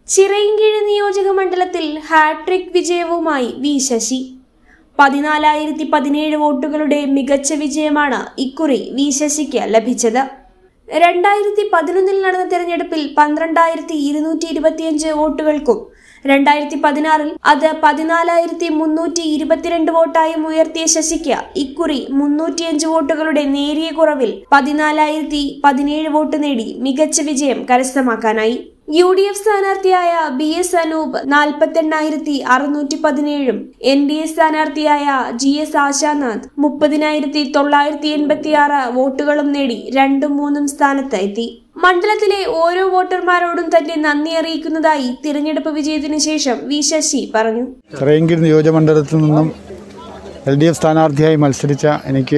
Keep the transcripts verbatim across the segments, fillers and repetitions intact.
ചിറയൻകീഴ് നിയോജക മണ്ഡലത്തിൽ hat trick വിജയവുമായി V Sasi. പതിനാലായിരത്തി പതിനേഴ് വോട്ടുകളുടെ മികച്ച വിജയമാണ് ഇക്കുറി വി ശശിക്ക് ലഭിച്ചത്. രണ്ടായിരത്തി പതിനൊന്നിൽ നടന്ന തെരഞ്ഞെടുപ്പിൽ പന്ത്രണ്ടായിരത്തി ഇരുന്നൂറ്റി ഇരുപത്തിയഞ്ച് വോട്ടുകൾക്കും രണ്ടായിരത്തി പതിനാറിൽ അത് പതിനാലായിരത്തി മുന്നൂറ്റി ഇരുപത്തിരണ്ട് വോട്ടായും ഉയർത്തിയ ശശിക്ക് ഇക്കുറി മുന്നൂറ്റിയഞ്ച് വോട്ടുകളുടെ നേരിയ കുറവിൽ പതിനാലായിരത്തി പതിനേഴ് വോട്ട് നേടി മികച്ച വിജയം കരസ്ഥമാക്കാനായി. യു ഡി എഫ് സ്ഥാനാർത്ഥിയായ ബി എസ് അനൂപ് നാൽപ്പത്തി എണ്ണായിരത്തി അറുന്നൂറ്റി പതിനേഴും എൻ ഡി എ സ്ഥാനാർത്ഥിയായ ജി എസ് ആശാനാഥ് മുപ്പതിനായിരത്തി തൊള്ളായിരത്തി എൺപത്തി ആറ് വോട്ടുകളും നേടി രണ്ടും മൂന്നും സ്ഥാനത്ത് എത്തി. മണ്ഡലത്തിലെ ഓരോ വോട്ടർമാരോടും തന്നെ നന്ദി അറിയിക്കുന്നതായി തിരഞ്ഞെടുപ്പ് വിജയത്തിന് ശേഷം വി ശശി പറഞ്ഞു. ചിറയൻകീഴ് നിയോജകമണ്ഡലത്തിൽ നിന്നും എൽ ഡി എഫ് സ്ഥാനാർത്ഥിയായി മത്സരിച്ച എനിക്ക്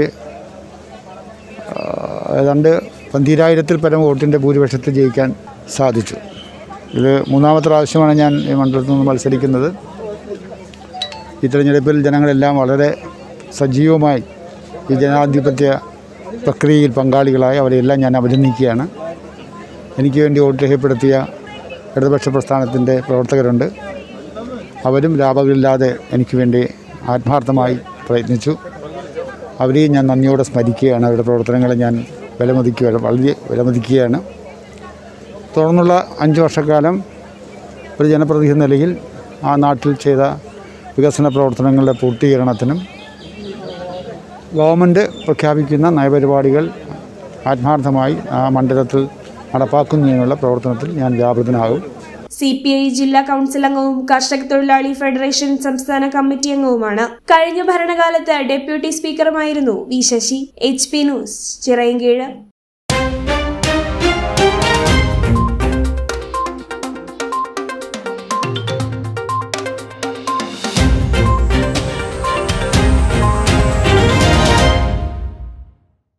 ഏതാണ്ട് പന്തിരായിരത്തിൽ പരം വോട്ടിൻ്റെ ഭൂരിപക്ഷത്തിൽ ജയിക്കാൻ സാധിച്ചു. ഇത് മൂന്നാമത്തെ പ്രാവശ്യമാണ് ഞാൻ ഈ മണ്ഡലത്തിൽ നിന്ന് മത്സരിക്കുന്നത്. ഈ തിരഞ്ഞെടുപ്പിൽ ജനങ്ങളെല്ലാം വളരെ സജീവമായി ഈ ജനാധിപത്യ പ്രക്രിയയിൽ പങ്കാളികളായി അവരെല്ലാം ഞാൻ അഭിനന്ദിക്കുകയാണ്. എനിക്ക് വേണ്ടി വോട്ട് രേഖപ്പെടുത്തിയ ഇടതുപക്ഷ പ്രസ്ഥാനത്തിൻ്റെ പ്രവർത്തകരുണ്ട്. അവരും ലാഭമില്ലാതെ എനിക്ക് വേണ്ടി ആത്മാർത്ഥമായി പ്രയത്നിച്ചു. അവരെയും ഞാൻ നന്ദിയോടെ സ്മരിക്കുകയാണ്. അവരുടെ പ്രവർത്തനങ്ങളെ ഞാൻ വിലമതിക്കുക വളരെ വിലമതിക്കുകയാണ്. തുടർന്നുള്ള അഞ്ച് വർഷക്കാലം ഒരു ജനപ്രതിനിധി എന്ന നിലയിൽ ആ നാട്ടിൽ ചെയ്ത വികസന പ്രവർത്തനങ്ങളുടെ പൂർത്തീകരണത്തിനും ഗവൺമെൻറ് പ്രഖ്യാപിക്കുന്ന നയപരിപാടികൾ ആത്മാർത്ഥമായി ആ മണ്ഡലത്തിൽ നടപ്പാക്കുന്നതിനുള്ള പ്രവർത്തനത്തിൽ ഞാൻ വ്യാപൃതനാകും. സി പി ഐ ജില്ലാ കൗൺസിൽ അംഗവും കർഷക തൊഴിലാളി ഫെഡറേഷൻ സംസ്ഥാന കമ്മിറ്റി അംഗവുമാണ്. കഴിഞ്ഞ ഭരണകാലത്ത് ഡെപ്യൂട്ടി സ്പീക്കറുമായിരുന്നു V Sasi. H P news, Chirayinkeezhu.